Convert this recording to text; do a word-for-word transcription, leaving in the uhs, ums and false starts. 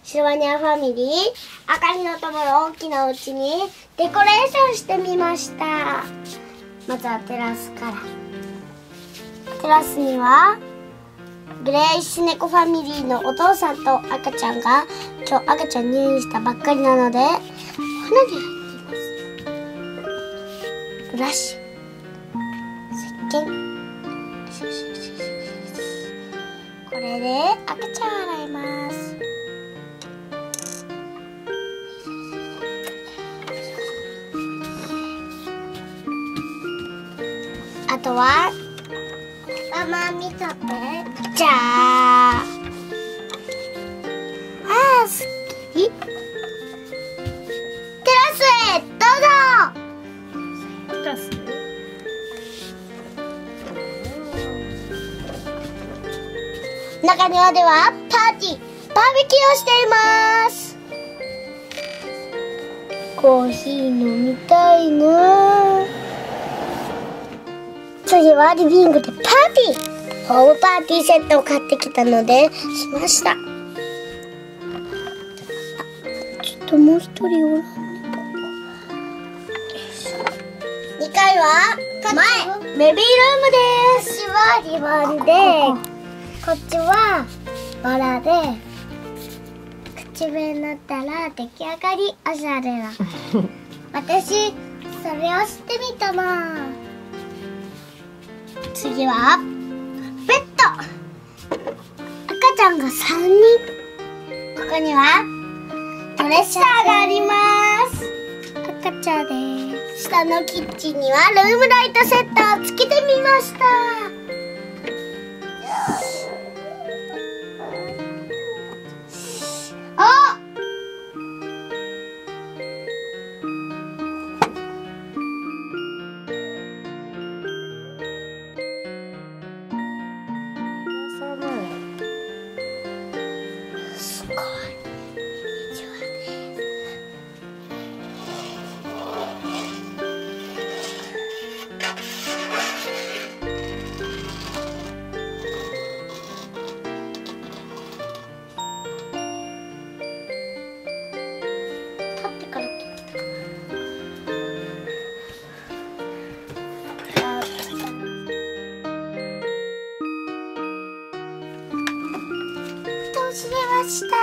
シルバニアファミリーあかりのともの大きなお家にデコレーションしてみました。まずはテラスから。テラスにはグレイシュ猫ファミリーのお父さんと赤ちゃんが今日赤ちゃん入院したばっかりなのでお花に入っています。ブラシ、石鹸、これで赤ちゃん洗います。あとはママ見とって。じゃああーすっきり。テラスへどうぞ。テラス中庭ではパーティーバーベキューをしています。コーヒー飲みたいな。次はリビングでパーティー。ホームパーティーセットを買ってきたのでしました。あ、ちょっともう一人おらんね。にかいは前ベビールームです。こっちはリバンで、こっちはバラで、口笛になったら出来上がり。おしゃれな私それをしてみたな。次はベッド。赤ちゃんがさんにん。ここにはドレッサーがあります。赤ちゃんです。下のキッチンにはルームライトセットをつけてみました。あ、すごい。立ってからどうしれました。